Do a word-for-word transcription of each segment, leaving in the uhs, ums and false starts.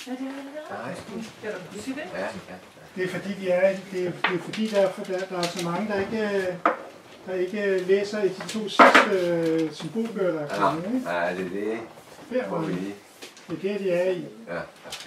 Ja, det er det. Kan du sige det? Ja, ja. Det er fordi, de er, det er, det er fordi der, er, der, der er så mange, der ikke, der ikke læser i de to sidste symbolbøger, der er kommet. Ikke? Nej, det er det. Der var det. Det er det, de er i. Ja.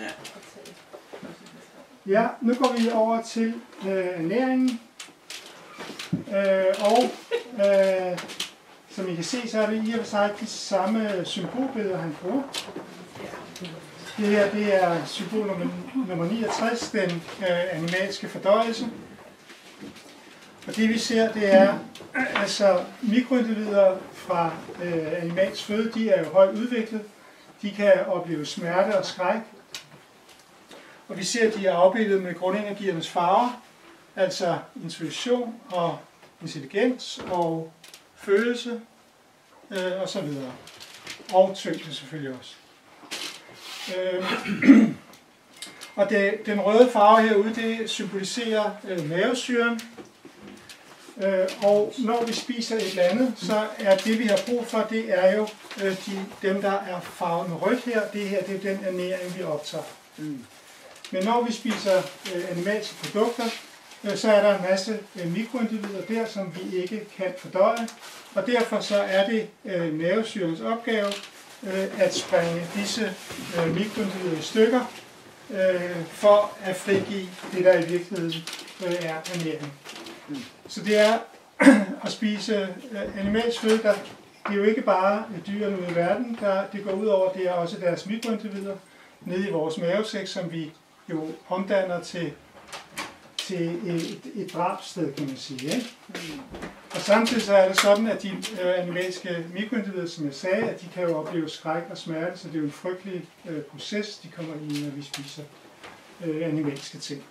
Ja, nu går vi over til øh, ernæringen. Øh, og øh, som I kan se, så er det i og for sig de samme symbolbilleder, han bruger. Det her, det er symbol nummer, nummer niogtres, den øh, animalske fordøjelse. Og det vi ser, det er, altså mikroindivider fra øh, animalsk føde, de er jo højt udviklet. De kan opleve smerte og skræk. Og vi ser, at de er afbildet med grundenergiernes farver, altså intuition og intelligens og følelse øh, og så videre. Og tyngde selvfølgelig også. Øh, og det, den røde farve herude, det symboliserer øh, mavesyren. Øh, og når vi spiser et eller andet, så er det vi har brug for, det er jo øh, de, dem der er farvet med rødt her. Det her, det er den ernæring vi optager. Mm. Men når vi spiser øh, animalske produkter, øh, så er der en masse øh, mikroindivider der, som vi ikke kan fordøje. Og derfor så er det øh, mavesyrens opgave øh, at sprænge disse øh, mikroindivider i stykker, øh, for at frigive det, der i virkeligheden øh, er ernæring. Mm. Så det er at spise øh, animalsk føde, der, det er jo ikke bare dyrene ude i verden, der det går ud over, det er også deres mikroindivider nede i vores mavesæk, som vi jo omdanner til, til et, et drabssted, kan man sige. Ikke? Mm. Og samtidig så er det sådan, at de øh, animalske mikroindivider, som jeg sagde, at de kan jo opleve skræk og smerte, så det er jo en frygtelig øh, proces, de kommer i, når vi spiser øh, animalske ting.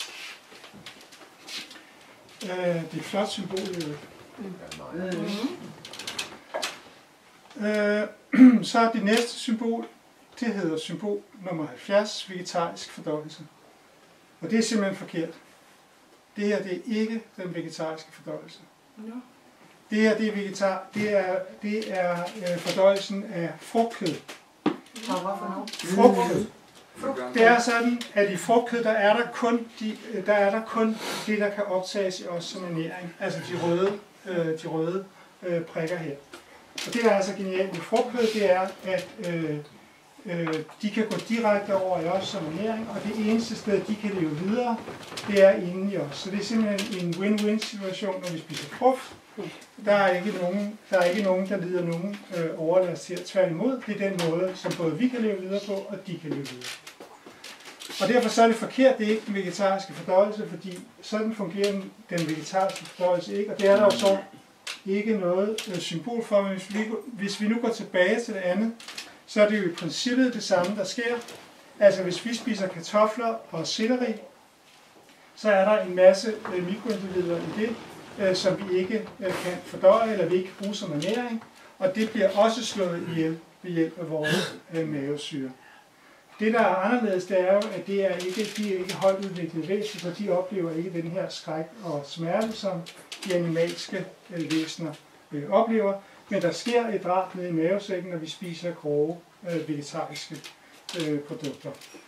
Øh, det er et flot symbol, jo. Mm. Mm. Øh, så er det næste symbol, det hedder symbol nummer halvfjerds, vegetarisk fordøjelse. Og det er simpelthen forkert. Det her, det er ikke den vegetariske fordøjelse. No. Det her, det er vegetar, det er, det er øh, fordøjelsen af frugtkød. Frugtkød. Det er sådan, at i frugtkød, der er der kun, de, der er der kun det, der kan optages i os som ernæring. Altså de røde, øh, de røde øh, prikker her. Og det, der er så genialt med frugtkød, det er, at øh, øh, de kan gå direkte over i os som ernæring, og det eneste sted, de kan leve videre, det er inde i os. Så det er simpelthen en win-win situation, når vi spiser frugt. Der er ikke nogen, der, er ikke nogen, der lider nogen øh, overlast her. Tværtimod, det er den måde, som både vi kan leve videre på, og de kan leve videre. Og derfor så er det forkert, det er ikke den vegetariske fordøjelse, fordi sådan fungerer den, den vegetariske fordøjelse ikke. Og det er der jo så ikke noget øh, symbol for, men hvis vi, hvis vi nu går tilbage til det andet, så er det jo i princippet det samme, der sker. Altså hvis vi spiser kartofler og selleri, så er der en masse øh, mikroindivider i det, øh, som vi ikke øh, kan fordøje, eller vi ikke kan bruge som ernæring. Og det bliver også slået ihjel ved hjælp af vores øh, mavesyre. Det, der er anderledes, det er jo, at det er ikke, de er ikke højt udviklede væsener, så de oplever ikke den her skræk og smerte, som de animalske øh, væsener øh, oplever. Men der sker et drab nede i mavesækken, når vi spiser grove øh, vegetariske øh, produkter.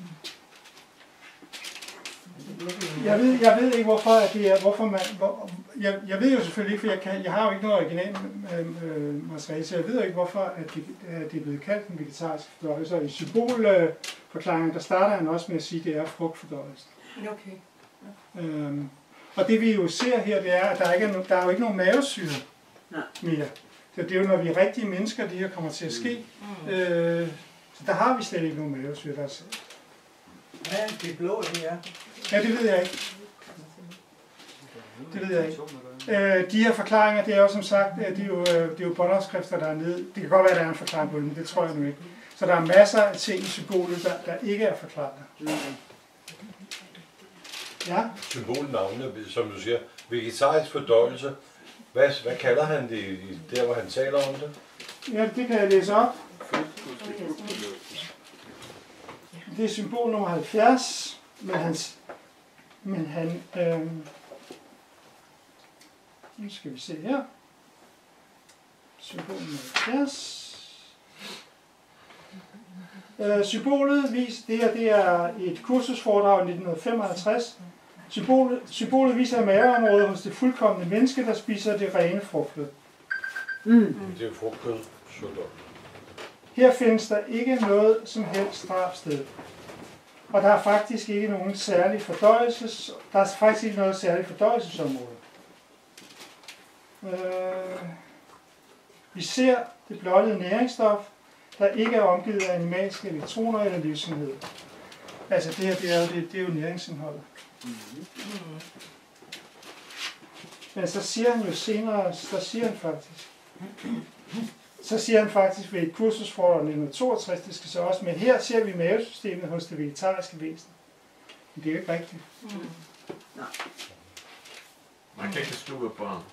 Jeg ved, jeg ved ikke, hvorfor at det er, hvorfor man, hvor, jeg, jeg ved jo selvfølgelig ikke, for jeg, kan, jeg har jo ikke noget original øh, materiale, så jeg ved jo ikke, hvorfor at det, at det er blevet kaldt en vegetarisk fordøjelse. Og i symbolforklaringen, øh, der starter han også med at sige, at det er frugtfordøjelse. Okay. Ja. Øhm, og det vi jo ser her, det er, at der, ikke er, no, der er jo ikke nogen mavesyre mere. Så det er jo, når vi er rigtige mennesker, det her kommer til at ske. Mm. Øh, så der har vi slet ikke nogen mavesyre, der er set. Ja, det er blå, det er. Ja, det ved jeg ikke. Det ved jeg ikke. Øh, de her forklaringer, det er jo som sagt, det er jo, det er jo båndopskrifter, der er nede. Det kan godt være, at der er en forklaring på det, men det tror jeg nu ikke. Så der er masser af ting i symbolet, der, der ikke er forklaret. Ja? Symbolnavne, som du siger, vegetarisk fordøjelse. Hvad, hvad kalder han det der, hvor han taler om det? Ja, det kan jeg læse op. Det er symbol nummer halvfjerds, men han, men han øh, nu skal vi se her. Symbol nummer halvfjerds. Øh, symbolet vis, det her det er et kursusforedrag i nitten femoghalvtreds. Symbolet, symbolet viser maveområdet hos det fuldkomne menneske, der spiser det rene frugtkød. Mm. Det er jo frugtkød. Her findes der ikke noget som helst drabsted. Og der er faktisk ikke nogen særlig fordøjelses, der er faktisk ikke noget særligt fordøjelsesområde. Øh, vi ser det blottede næringsstof, der ikke er omgivet af animalske elektroner eller livsenhed. Altså det her, det er jo, det, det er jo næringsindholdet. Men så siger han jo senere, så siger han faktisk, så siger han faktisk ved et kursusforedrag nitten toogtres, det skal så også med, her ser vi mavesystemet hos det vegetariske væsen. Men det er jo ikke rigtigt. Mm. Nej. Man kan ikke sluge på ham.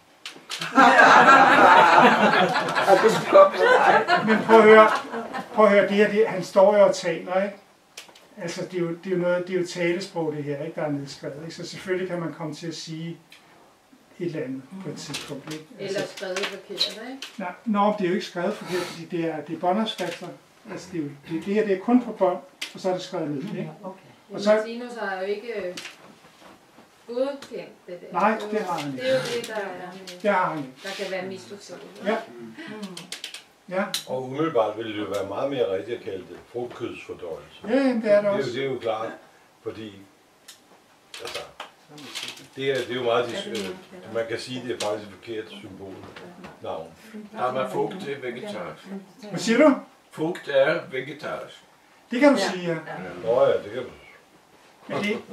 Men prøv at høre, prøv at høre, det her, det, han står jo og taler, ikke? Altså, det er jo, det er jo noget, det er jo talesprog, det her, ikke, der er nedskrevet, ikke? Så selvfølgelig kan man komme til at sige et eller andet på et tidspunkt, ikke? Altså, eller skrevet forkert, ikke? Nej, nå, det er jo ikke skrevet forkert, fordi det er, det er båndopskrifter. Altså, det, er jo, det, det her, det er kun på bånd, og så er det skrevet ned, ikke? Okay. Og så, Martinus har jo ikke godkendt det der. Nej, det har han ikke. Det er jo det, der er, det har han ikke. Der kan være misforstået. Ja. Ja. Og umiddelbart ville det jo være meget mere rigtigt at kalde det frugtkødsfordøjelse. Ja, det er det også. Det er jo, det er jo klart, fordi altså, det, er, det er jo meget, øh, man kan sige, det er faktisk et forkert symbol. Navn. Ja, men frugt er vegetarisk. Hvad siger du? Frugt er vegetarisk. Det kan du sige, ja. Nå ja, det kan du. Men det...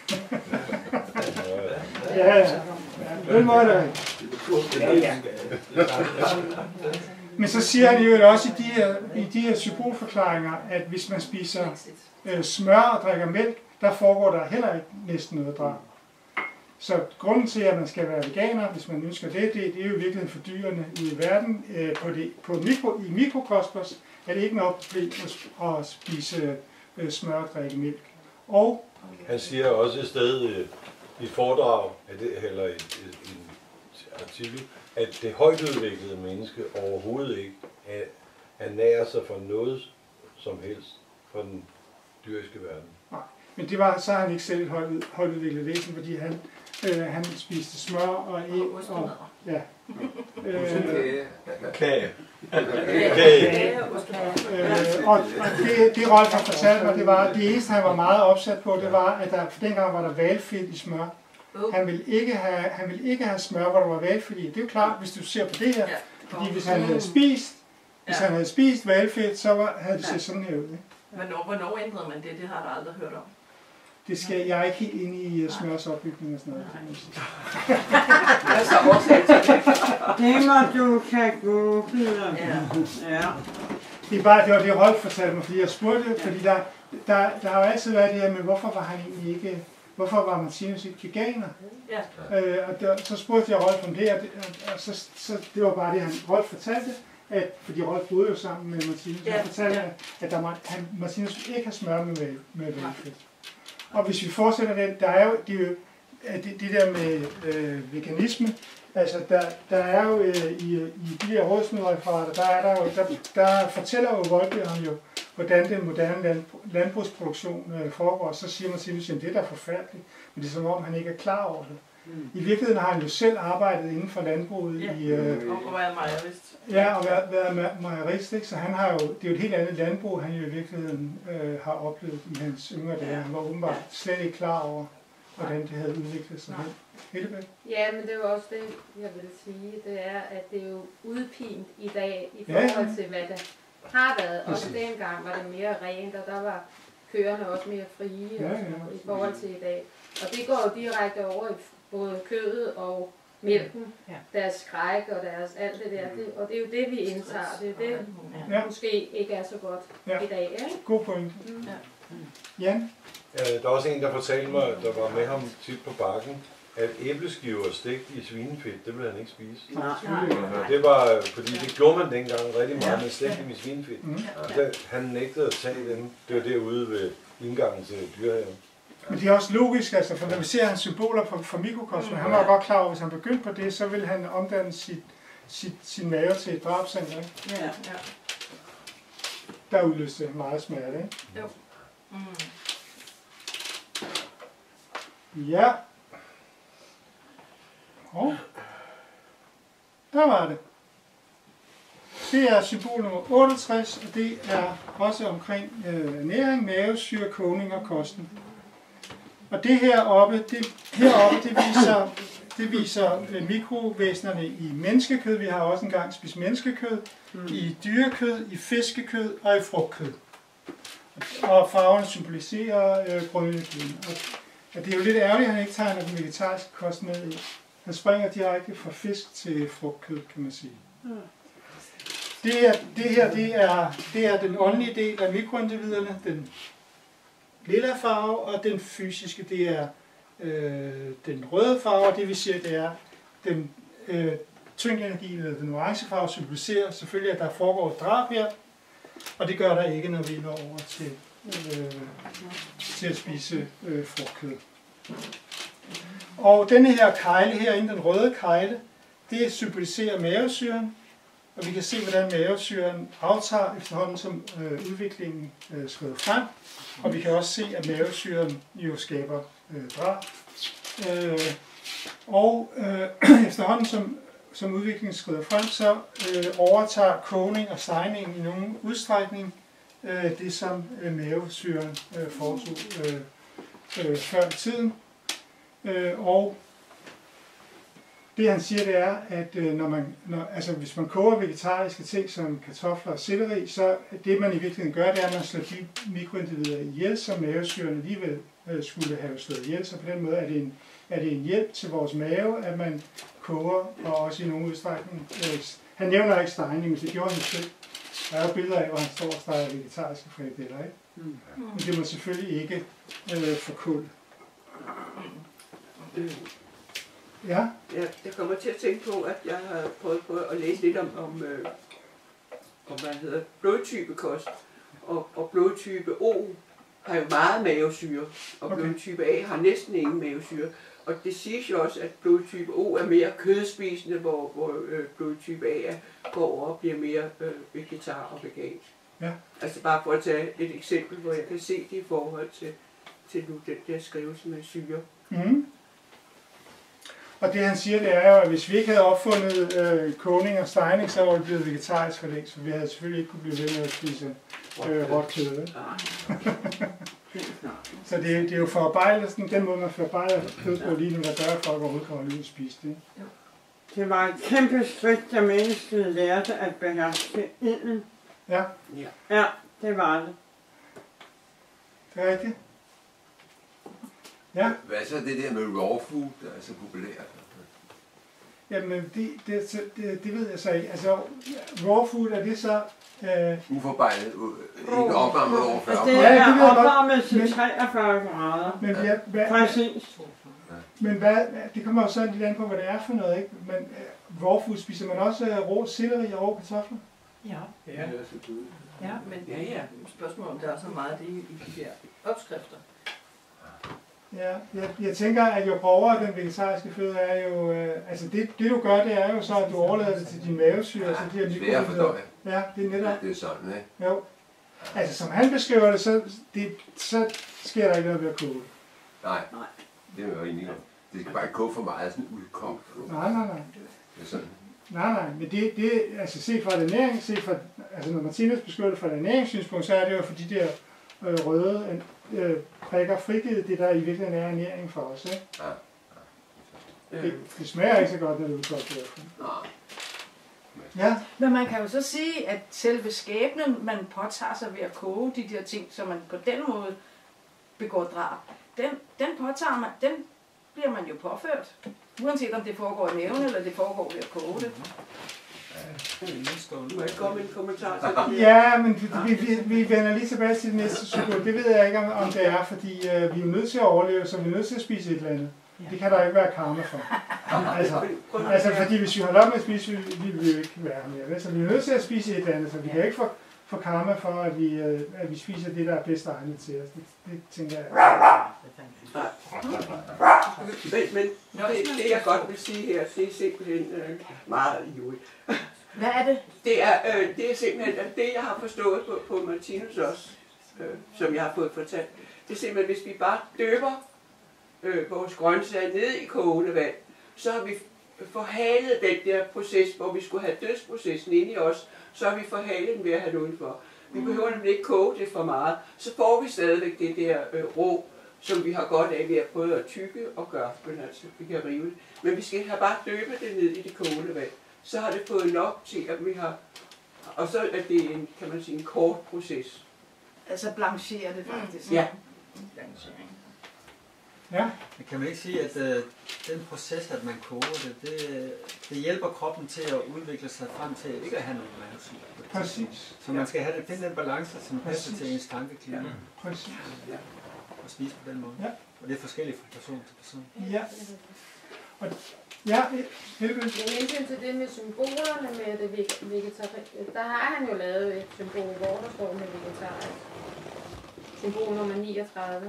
ja, ja. Den måde er det. Men så siger han jo også i de her, i de her symbolforklaringer, at hvis man spiser øh, smør og drikker mælk, der foregår der heller ikke næsten noget drab. Så grunden til, at man skal være veganer, hvis man ønsker det, det, det er jo i virkeligheden for dyrene ude i verden. Øh, på det, på mikro, I mikrokosmos er det ikke noget problem at, at spise øh, smør og drikke mælk. Og han siger også et sted øh, i et foredrag, at det, eller i en artikel, at det højtudviklede menneske overhovedet ikke ernærer sig for noget som helst fra den dyriske verden. Nej, men det var, så er han ikke selv et højt, højtudviklet væsen, fordi han, øh, han spiste smør og æg og... Ja. Øh, Kage. Kage. Øh, og og det, det Rolf har fortalt mig, det var, det eneste han var meget opsat på, det var, at der, for dengang var der hvalfedt i smør. Han ville ikke have, han ville ikke have smør, hvor der var hvalfedt i. Det er jo klart, hvis du ser på det her, fordi hvis han havde spist, hvis han havde spist hvalfedt, så var, havde det set sådan her ud. Ikke? Hvornår, hvornår ændrede man det? Det har jeg aldrig hørt om. Det skal, jeg er ikke helt inde i smørs opbygning og sådan noget. Det må du kan gå, Peter. Ja. Det er bare, det var det Rolf fortalte mig, fordi jeg spurgte, fordi der, der, der har jo altid været det her med, hvorfor var han egentlig ikke, hvorfor var Martinus ikke veganer? Ja. Øh, og der, så spurgte jeg Rolf om det, og, det, og så, så det var bare det, han Rolf fortalte, at, fordi Rolf boede jo sammen med Martinus, ja. Han fortalte, ja. At der må, han, Martinus ikke har smør med, med velfedt. Og hvis vi fortsætter den, der er jo det, er jo, det, det der med øh, veganisme, altså der, der er jo øh, i, i de der rådsmødereferater, der, er der, jo, der, der fortæller jo Voltaire ham jo, hvordan den moderne land, landbrugsproduktion øh, foregår. Så siger man til at det er da forfærdeligt, men det er som om han ikke er klar over det. Mm. I virkeligheden har han jo selv arbejdet inden for landbruget. Ja. I, øh, og været mejerist. Ja, og været, været mejerist, ikke? Så han har jo, det er jo et helt andet landbrug, han jo i virkeligheden øh, har oplevet i hans yngre dage. Han var åbenbart slet ikke klar over, hvordan det havde udviklet sig. Hellebæk? Ja, men det er jo også det, jeg vil sige, det er, at det er jo udpint i dag i forhold til, hvad det har været. Også dengang var det mere rent, og der var køerne også mere frie ja, ja. I forhold til i dag. Og det går jo direkte over i både kødet og mælken, ja. Deres skræk og deres alt det der. Det, og det er jo det, vi indtager. Det er det, ja. Måske ikke er så godt ja. I dag. Ikke? God point. Mm. Ja. Jan? Ja, der er også en, der fortalte mig, der var med ham tit på bakken, at æbleskiver stegt i svinefedt, det ville han ikke spise. Nej. Det var, fordi det gjorde man dengang rigtig meget, men stegt dem i svinefedt. Mm. Han nægtede at tage dem. Det var derude ved indgangen til dyrehaven. Men det er også logisk, altså, for når vi ser hans symboler for, for mikrokosmos, mm. han var godt klar over, at hvis han begyndte på det, så ville han omdanne sit, sit, sin mave til et drabscenter. Ja, ja. der udløste meget smerte. Ikke? Jo. Mm. Ja. Og der var det. Det er symbol nummer otteogtres, og det er også omkring øh, næring, mavesyre, kogning og kosten. Og det heroppe, det, heroppe, det viser, det viser øh, mikrovæsnerne i menneskekød. Vi har også engang spist menneskekød, mm. i dyrekød, i fiskekød og i frugtkød. Og farverne symboliserer øh, grundenergien. Og, og det er jo lidt ærgerligt, at han ikke tegner den vegetariske kost med i. Han springer direkte fra fisk til frugtkød, kan man sige. Mm. Det her, det her det er, det er den åndelige del af mikroindividerne, den lilla farve, og den fysiske, det er øh, den røde farve, og det vi siger, det er den øh, tyngdenergi, eller den orange farve, symboliserer selvfølgelig, at der foregår et drab her, og det gør der ikke, når vi når over til, øh, til at spise øh, frugtkød. Og denne her kejle herinde, den røde kejle, det symboliserer mavesyren, og vi kan se, hvordan mavesyren aftager efterhånden, som øh, udviklingen øh, skrider frem. Og vi kan også se, at mavesyren jo skaber øh, drab. Øh, og øh, efterhånden, som, som udviklingen skrider frem, så øh, overtager kogning og stegning i nogen udstrækning øh, det, som øh, mavesyren øh, foretog øh, øh, før i tiden. Øh, og det han siger, det er, at øh, når man, når, altså, hvis man koger vegetariske ting som kartofler og selleri, så det man i virkeligheden gør, det er, at man slår de mikroindivider ihjel, som mavesyren alligevel øh, skulle have slået ihjel. Så på den måde er det, en, er det en hjælp til vores mave, at man koger, og også i nogen udstrækning. Øh, han nævner ikke stegning, men det gjorde han selv. Der er jo billeder af, hvor han står og steger vegetariske frikadeller, ikke? Mm. Men det må selvfølgelig ikke øh, forkulde. Mm. Ja? Ja, jeg kommer til at tænke på, at jeg har prøvet på at læse lidt om, om, øh, om hvad hedder, blodtypekost. Og, og blodtype O har jo meget mavesyre, og okay. blodtype A har næsten ingen mavesyre. Og det siges jo også, at blodtype O er mere kødspisende, hvor, hvor øh, blodtype A går over og bliver mere øh, vegetar og vegansk. Ja. Altså bare for at tage et eksempel, hvor jeg kan se det i forhold til, til nu den der skrivelse med syre. Mm. Og det han siger, det er jo, at hvis vi ikke havde opfundet øh, kogning og stegning, så var det blevet vegetarisk for længst, så vi havde selvfølgelig ikke kunne blive ved med at spise øh, råt kød. Så det, det er jo forarbejdelsen, den måde man forarbejder kød på lige nu, der gør, at folk overhovedet kommer ud og spise det. Det var et kæmpe skridt, da mennesket lærte at beherske ilden. Ja. Ja, det var det. Det er rigtigt. Ja. Hvad så det der med raw food, der er så populært? Jamen, det, det, det, det ved jeg så ikke. Altså, raw food, er det så... Øh... Uforarbejdet, ikke opvarmet over fyrre grader? Altså, det er ja, opvarmet til treogfyrre grader. Men, ja, hvad, præcis. Men hvad, det kommer jo så lidt an på, hvad det er for noget, ikke? Men uh, raw food, spiser man også uh, rå selleri og rå kartofler? Ja. Ja. Ja, men ja, ja. spørgsmålet om der er så meget af det i de her opskrifter. Ja, jeg, jeg tænker, at jo grovere den vegetariske føde er jo... Øh, altså det, det du gør, det er jo så, at du overlader det til din mavesyre, ja, så de her mikroindivider. Ja, det er netop. Det er sådan, ikke? Jo. Altså som han beskriver det, så, det, så sker der ikke noget ved at koge. Nej, det er jo enig om. Det skal bare ikke koge for meget, sådan udkogt. Nej, nej, nej. Det er sådan. Nej, nej, men det, det altså set fra det næring, set fra, altså når Martinus beskriver det fra det næringssynspunkt, så er det jo for de der øh, røde øh, prikker frigivet, det der i virkeligheden er ernæring for os, ikke? Ja. Ja. Det, det smager ikke så godt, når det er udkogt derfor. Nej. Ja. Men man kan jo så sige, at selve skæbnen, man påtager sig ved at koge de der ting, så man på den måde begår drab, den, den påtager man, den bliver man jo påført. Uanset om det foregår i maven, eller det foregår ved at koge det. Må jeg komme med en kommentar til det? Ja, men vi, vi, vi vender lige tilbage til det næste symbol. Det ved jeg ikke, om, om det er, fordi øh, vi er nødt til at overleve, så vi er nødt til at spise et eller andet. Det kan der ikke være karma for. Altså, altså fordi hvis vi holder op med at spise, vil vi jo ikke være mere. Så vi er nødt til at spise et eller andet, så vi kan ikke få, få karma for, at vi, øh, at vi spiser det, der er bedst egnet til os. Det, det tænker jeg. Men, men det, det jeg godt vil sige her, det er simpelthen øh, meget ivrigt. Hvad er det? Det er, øh, det er simpelthen at det, jeg har forstået på, på Martinus også, øh, som jeg har fået fortalt. Det er simpelthen, hvis vi bare døber øh, vores grøntsager ned i kogende vand, så har vi forhalet den der proces, hvor vi skulle have dødsprocessen inde i os, så har vi forhalet den ved at have det udenfor. Vi behøver nemlig ikke koge det for meget, så får vi stadigvæk det der øh, rå, som vi har godt af ved at prøve at tygge og gøre, men altså, vi kan rive det. Men vi skal have bare døbe det ned i det kogende vand. Så har det fået nok til, at vi har, og så er det en, kan man sige, en kort proces. Altså blanchere det faktisk. Ja. Blanchering. Ja. Men kan man ikke sige, at øh, den proces, at man koger det, det, det hjælper kroppen til at udvikle sig frem til ikke at have noget mave. Præcis. Så man skal have den, finde den balance, som passer Præcis. til ens tankeklima. Ja. Præcis. Ja. Og spise på den måde. Ja. Og det er forskelligt fra person til person. Ja. Og, ja, Helge. Med hensyn til det med symbolerne med det vegetariske, der har han jo lavet et symbol, hvor der står med vegetarisk. Symbol nummer niogtredive.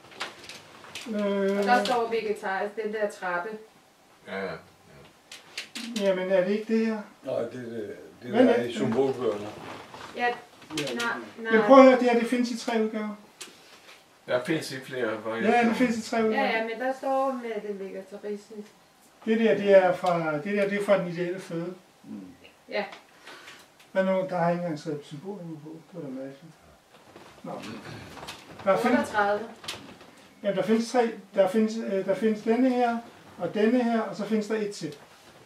Øh, Og der står vegetarisk, den der trappe. Ja, ja. Jamen, er det ikke det her? Nej, det, det, det Men, der er i øh, symbolbøgerne. Ja, nej, nej. Jeg prøver at høre, det her, det findes i tre udgaver. Der finns i flere variationer. Ja, det findes i tre Ja, udgaver. ja, men der står med det vegetarisme. Det der, det er fra, det der, det er fra den ideelle føde. Ja. Men nu, der har ikke engang skrevet symboler på. Det var da mærkeligt. Nå. Der findes, otteogtredive. ja, der findes tre. Der findes, øh, der findes denne her, og denne her, og så findes der et til.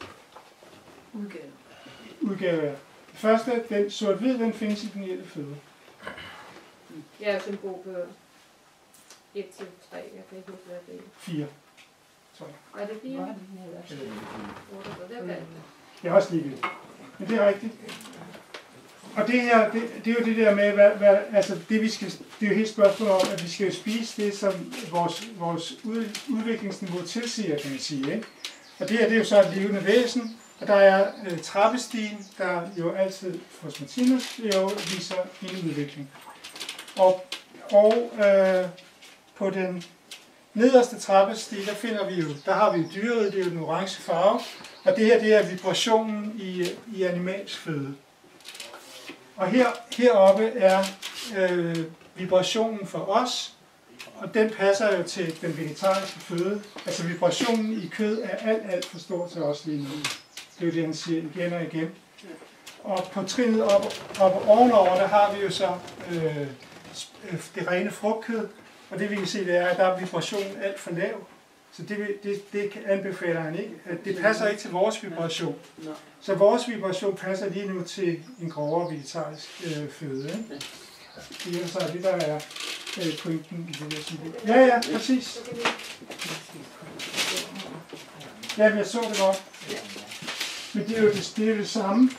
Udgave. Udgave her. Det første, den sort-hvid, den findes i den ideelle føde. Ja, symbol på et til tre. Jeg kan ikke huske, hvad det er. Fire. Tror jeg. Er det fire? Var det den her? otteogtredive, det er okay. Det er også ligegyldigt. Men det er rigtigt. Og det her, det, det er jo det der med, hvad, hvad, altså det vi skal, det er jo helt spørgsmål om, at vi skal jo spise det, som vores, vores ud, udviklingsniveau tilsiger, kan man sige. Ikke? Og det her, det er jo så et levende væsen, og der er øh, trappestigen, der jo altid hos Martinus jo viser en udvikling. Og, og øh, på den nederste trappestige, der finder vi jo, der har vi jo dyret, det er jo den orange farve, og det her, det er vibrationen i, i animalsk føde. Og her, heroppe er øh, vibrationen for os, og den passer jo til den vegetariske føde. Altså vibrationen i kød er alt, alt for stor til os lige nu. Det er jo det, han siger igen og igen. Og på trinnet op, op ovenover, der har vi jo så øh, det rene frugtkød, og det vi kan se, det er, at der er vibrationen alt for lav. Så det, det, det anbefaler han ikke. At det passer ikke til vores vibration. Så vores vibration passer lige nu til en grovere vegetarisk øh, føde. Ikke? Det er så det, der er øh, pointen i det der symbol. Ja, ja, præcis. Ja, men jeg så det godt. Men det er jo det, det, er det samme.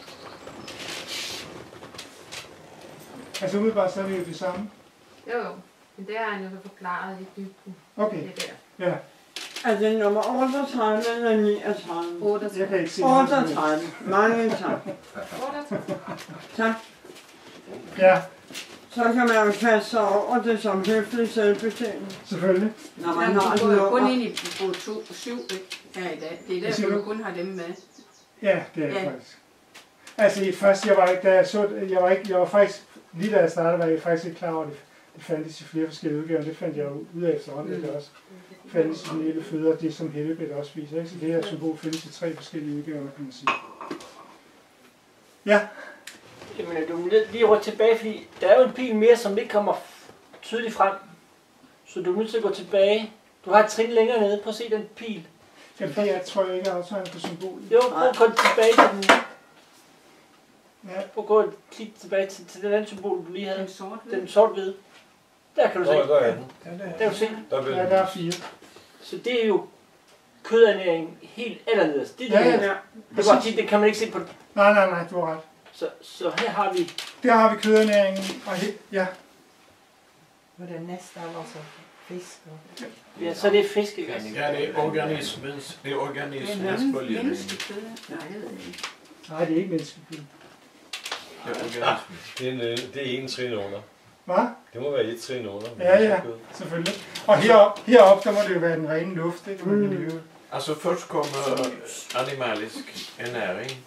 Altså umiddelbart så er det jo det samme. Jo, men det har han jo så forklaret i dybden. Okay. Det der. Ja. Er det nummer otteogtredive eller niogtredive? otteogtredive. Jeg kan ikke se otteogtredive. Mange tak. otteogtredive. Tak. Ja, Så kan man jo kaste sig over det som høflig selvbetjening. selvfølgelig. Når man Men har du et går jo kun nummer. ind i bog to, syv ikke, her i dag. Det er Hvad siger derfor, du? du kun har dem med. Ja, det er det Ja. faktisk. Altså i først, jeg var ikke, da jeg så, jeg var ikke, jeg var faktisk, lige da jeg startede, var jeg faktisk ikke klar over, at det, det fandtes i flere forskellige udgaver. Det fandt jeg jo ud af efterhånden, at det også fandtes i den lille føde, og det som Helvete også viser. Ikke? Så det her symbol findes i tre forskellige udgaver, kan man sige. Ja, Jamen, du vil lige rykke tilbage, fordi der er jo en pil mere, som ikke kommer tydeligt frem. Så du er nødt til at gå tilbage. Du har et trin længere nede. Prøv at se den pil. jamen, det er, tror jeg ikke er aftegnet på symbolet. Jo, prøv at gå tilbage til den. Ja. Prøv at gå og kigge tilbage til, til den anden symbol, du lige havde. Den sort Den sort-hvide. Der kan du se. Nå, der er den. Der kan du se. Der vil Ja, der er fire. Så det er jo kødernæring helt allernederst. Det er Ja, det, ja, her. ja. Det er godt sige, det kan man ikke se på. Nej, nej, nej, du har ret. Så, så her har vi. Der har vi kødernæringen, og he, ja, Hvor det næste er også fisk. Og... Ja, så det er fisk, ikke? Ja, det er organismens, det er organismens bølge. menneskekød. Nej, jeg ved ikke. nej, det er ikke menneskekød. Det er organismen. Det er en, det er en trin under. Hvad? Det må være et trin under. Ja, ja, selvfølgelig. Og heroppe, heroppe der må det jo være den rene luft, ikke? Man kan leve. Alltså först kommer animalisk ernäring,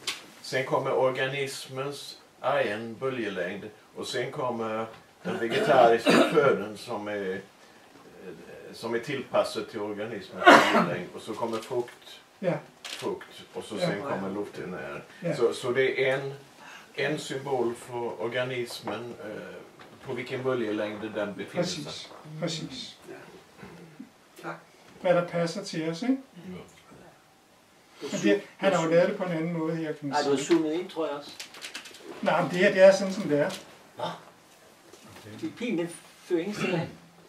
sen kommer organismens egen böljelängd och sen kommer den vegetariska födan som är, som är tillpassad till organismens böljelängd och så kommer frukt, Ja. frukt och så Ja. sen kommer luften här. Ja. Så, så det är en, en symbol för organismen eh, på vilken böljelängd den befinner sig. Præcis. Præcis. Tak. Hvad der passer til os, ikke? Men det, han har jo lavet det på en anden måde her, kan man Nej, du har sige. zoomet ind, tror jeg også. Nej, men det her, det er sådan, som det er. Nå. Din pil, den fører ingen sted af.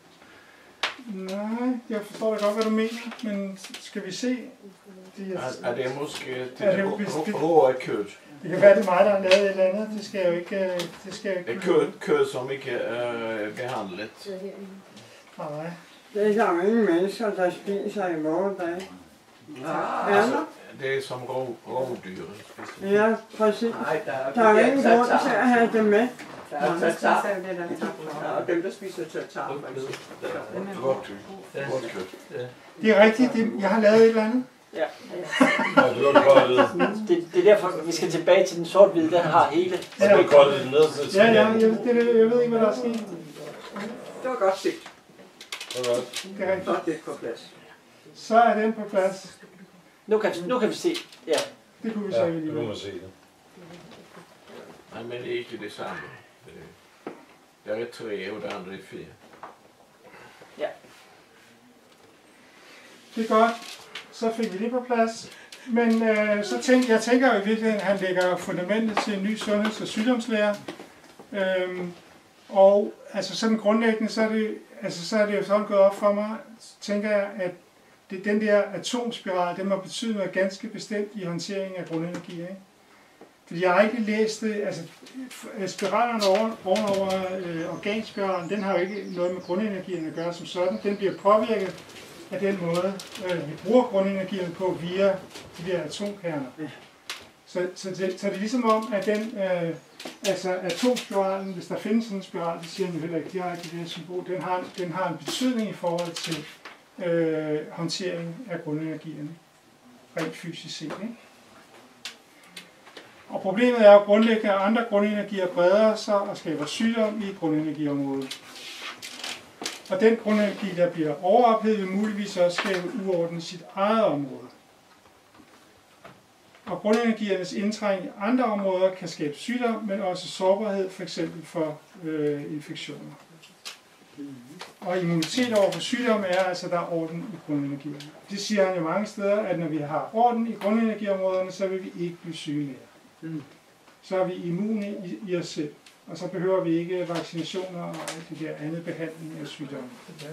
Nej, jeg forstår da godt, hvad du mener, men skal vi se? De Er, er det måske til Er det- det hvis det- hårde kød? Det kan være, det er mig, der har lavet et eller andet. Det skal jeg jo ikke... øh, Det skal jeg ikke... Det kød, kød som ikke er øh, behandlet. Nej. Det er der ingen mennesker, der spiser i vore dage. Ah, Er Altså, der? det er som rov, rovdyr. Ja, præcis. Nej, der er, Der er ingen grund til at have det med. Der er tatar. det der Der er dem, der spiser tatar. for eksempel. Godt kød. Godt kød. Det er rigtigt. Det, jeg har lavet et eller andet. Ja. Og du har koldet, Det, det er derfor, vi skal tilbage til den sort-hvide, den har hele. og du har koldet den ned til Ja, ja, jeg, det, det, jeg ved ikke, hvad der er sket. Det var godt set. Det var godt. Det er rigtigt. Så er det på plads. Så er den på plads. Nu kan, nu kan vi se. Ja. Det kunne vi så Ja, ikke nu lige. må man se det. Nej, men det er ikke det samme. Det- Der er tre, og det andre er fire. Det er godt. Så fik vi det på plads. Men øh, så tænker jeg tænker jo i virkeligheden, at han lægger fundamentet til en ny sundheds- og sygdomslære. Øhm, og altså sådan grundlæggende, så er det, altså, så er det jo sådan gået op for mig, tænker jeg, at det, den der atomspiral, den må betyde noget ganske bestemt i håndteringen af grundenergi. Ikke? Fordi jeg har ikke læst det, altså spiralerne over, ovenover øh, organspiralen, den har jo ikke noget med grundenergien at gøre som sådan. Den bliver påvirket af den måde, øh, vi bruger grundenergien på via de der atomkerner. Så, så, det, så det er ligesom om, at den, øh, altså atomspiralen, hvis der findes sådan en spiral, det siger han jo heller ikke direkte i det her symbol, den har, den har en betydning i forhold til øh, håndtering af grundenergierne, rent fysisk set. Ikke? Og problemet er jo grundlæggende, at andre grundenergier breder sig og skaber sygdom i grundenergiområdet. Og den grundenergi, der bliver overophedet, vil muligvis også skabe uorden i sit eget område. Og grundenergiernes indtrængning i andre områder kan skabe sygdom, men også sårbarhed, f.eks. for øh, infektioner. Og immunitet over for sygdom er altså, der er orden i grundenergierne. Det siger han jo mange steder, at når vi har orden i grundenergiområderne, så vil vi ikke blive syge mere. Så er vi immune i, i os selv. Og så behøver vi ikke vaccinationer og alt det der andet behandling af sygdomme.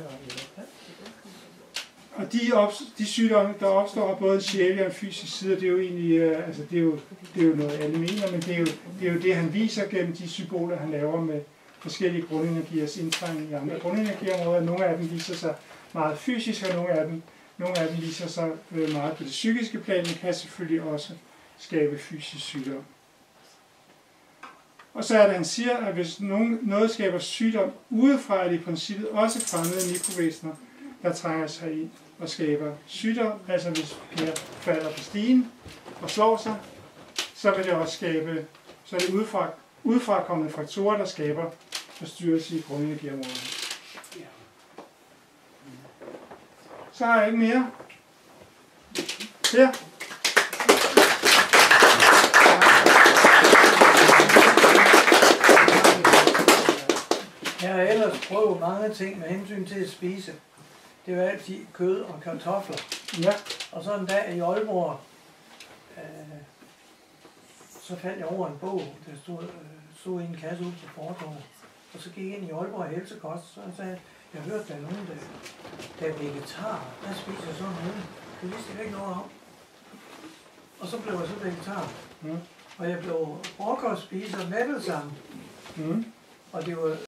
Og de, op, de sygdomme, der opstår både en sjældent og en fysisk side, det er jo egentlig, øh, altså det er jo, det er jo noget alle mener, men det er, jo, det er jo det, han viser gennem de symboler, han laver med forskellige grundenergiers indtrængning i andre grundenergiområder. Nogle af dem viser sig meget fysisk, og nogle af dem, nogle af dem viser sig øh, meget på det psykiske plan, men kan selvfølgelig også skabe fysisk sygdom. Og så er det, han siger, at hvis nogen, noget skaber sygdom udefra, er det i princippet også fremmede mikrovæsener, der trænger sig ind og skaber sygdom. Altså hvis Per falder på stigen og slår sig, så vil det også skabe, så er det udefra, udefra kommende faktorer, der skaber forstyrrelse i grundenergiområdet. Så har jeg ikke mere. Per? Jeg har ellers prøvet mange ting med hensyn til at spise. Det var altid kød og kartofler. Ja. Og så en dag i Aalborg, øh, så faldt jeg over en bog, der stod, øh, stod i en kasse ud på fortovet. Og så gik jeg ind i Aalborg Helsekost, så jeg sagde, jeg hørte, der er nogen, der, der er vegetar. Der spiser sådan noget. Det vidste jeg ikke noget om. Og så blev jeg så vegetar. Mm. Og jeg blev råkostspiser med det samme. Mm. Og det var